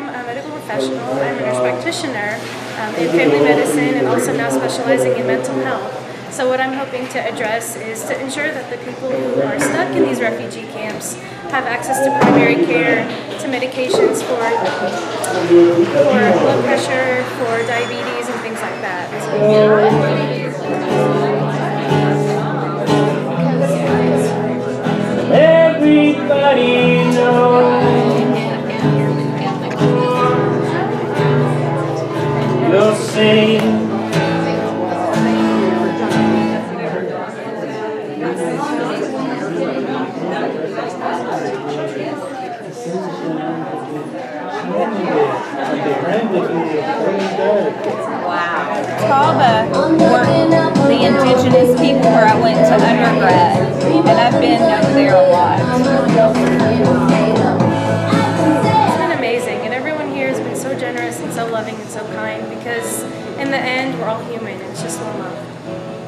a medical professional. I'm a nurse practitioner in family medicine and also now specializing in mental health. So what I'm hoping to address is to ensure that the people who are stuck in these refugee camps have access to primary care, to medications for blood pressure, for diabetes, and things like that. Everybody knows you'll sing. Wow. To all the indigenous people where I went to undergrad, and I've been over there a lot. It's been amazing, and everyone here has been so generous and so loving and so kind because in the end, we're all human. It's just one love.